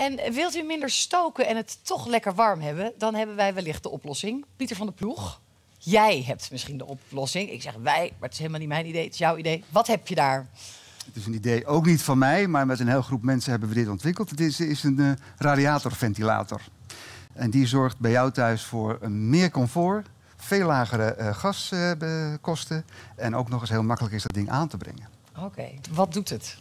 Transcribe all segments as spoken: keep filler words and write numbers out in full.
En wilt u minder stoken en het toch lekker warm hebben, dan hebben wij wellicht de oplossing. Pieter van der Ploeg, jij hebt misschien de oplossing. Ik zeg wij, maar het is helemaal niet mijn idee, het is jouw idee. Wat heb je daar? Het is een idee ook niet van mij, maar met een hele groep mensen hebben we dit ontwikkeld. Het is, is een uh, radiatorventilator. En die zorgt bij jou thuis voor een meer comfort, veel lagere uh, gaskosten uh, en ook nog eens heel makkelijk is dat ding aan te brengen. Oké, okay. Wat doet het?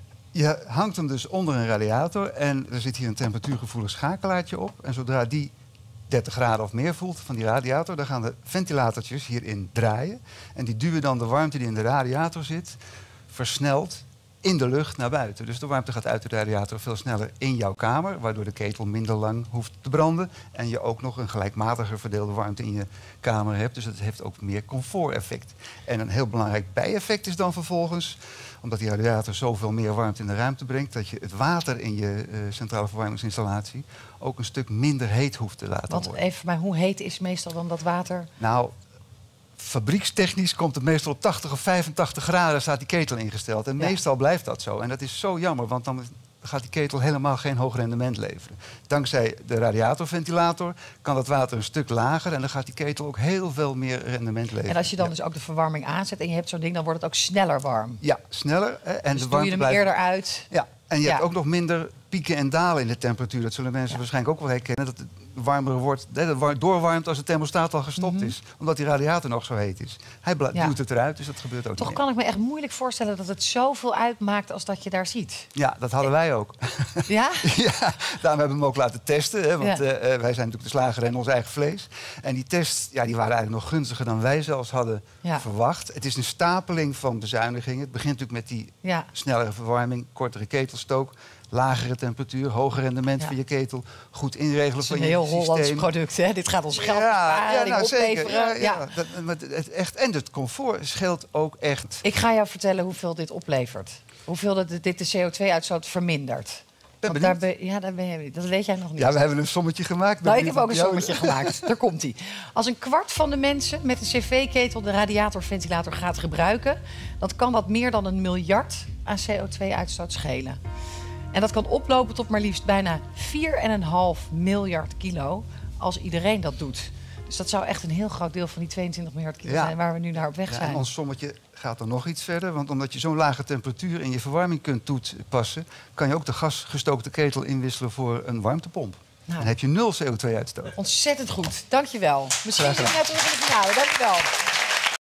Je hangt hem dus onder een radiator en er zit hier een temperatuurgevoelig schakelaartje op. En zodra die dertig graden of meer voelt van die radiator, dan gaan de ventilatortjes hierin draaien. En die duwen dan de warmte die in de radiator zit, versneld in de lucht naar buiten. Dus de warmte gaat uit de radiator veel sneller in jouw kamer, waardoor de ketel minder lang hoeft te branden. En je ook nog een gelijkmatiger verdeelde warmte in je kamer hebt. Dus dat heeft ook meer comfort-effect. En een heel belangrijk bijeffect is dan vervolgens, omdat die radiator zoveel meer warmte in de ruimte brengt, dat je het water in je uh, centrale verwarmingsinstallatie ook een stuk minder heet hoeft te laten Want worden. even maar, hoe heet is meestal dan dat water? Nou, fabriekstechnisch komt het meestal op tachtig of vijfentachtig graden staat die ketel ingesteld. En Ja. meestal blijft dat zo. En dat is zo jammer, want dan gaat die ketel helemaal geen hoog rendement leveren. Dankzij de radiatorventilator kan dat water een stuk lager en dan gaat die ketel ook heel veel meer rendement leveren. En als je dan ja. dus ook de verwarming aanzet en je hebt zo'n ding, dan wordt het ook sneller warm. Ja, sneller. Hè, en Dus de doe je warmte hem blijft... eerder uit. Ja, en je Ja. hebt ook nog minder pieken en dalen in de temperatuur. Dat zullen mensen Ja. waarschijnlijk ook wel herkennen. Dat het warmer wordt, dat het war- doorwarmt als de thermostaat al gestopt Mm-hmm. is. Omdat die radiator nog zo heet is. Hij bla- Ja. duwt het eruit, dus dat gebeurt ook Toch niet kan ik me echt moeilijk voorstellen dat het zoveel uitmaakt als dat je daar ziet. meer. Ja, dat hadden wij ook. Ja? Ja, daarom hebben we hem ook laten testen. Hè, want Ja. uh, wij zijn natuurlijk de slager en ons eigen vlees. En die tests ja, die waren eigenlijk nog gunstiger dan wij zelfs hadden Ja. verwacht. Het is een stapeling van bezuinigingen. Het begint natuurlijk met die Ja. snellere verwarming, kortere ketelstook, lagere temperatuur, hoger rendement Ja. van je ketel, goed inregelen Het is van een je heel systeem. Hollands product, hè? Dit gaat ons geld besparen, ja, nou, zeker. opleveren. Ja, ja. Ja. Dat, maar het echt, en het comfort scheelt ook echt. Ik ga jou vertellen hoeveel dit oplevert. Hoeveel dat dit de C O twee uitstoot vermindert. Ben Want daar ben, ja, daar ben je, dat weet jij nog niet. Ja, we hebben een sommetje gemaakt. Nou, ik Ben heb ook een benieuwd sommetje of jou- gemaakt. Daar komt hij. Als een kwart van de mensen met een cv-ketel de radiatorventilator gaat gebruiken, dan kan dat meer dan een miljard aan C O twee uitstoot schelen. En dat kan oplopen tot maar liefst bijna vier komma vijf miljard kilo als iedereen dat doet. Dus dat zou echt een heel groot deel van die tweeëntwintig miljard kilo Ja. zijn waar we nu naar op weg Ja, zijn. en ons sommetje gaat er nog iets verder. Want omdat je zo'n lage temperatuur in je verwarming kunt toepassen, kan je ook de gasgestookte ketel inwisselen voor een warmtepomp. Nou. Dan heb je nul C O twee uitstoot. Ontzettend goed. Dank je wel. Misschien Graag zien gedaan. we jou terug in de finale. Dank je wel.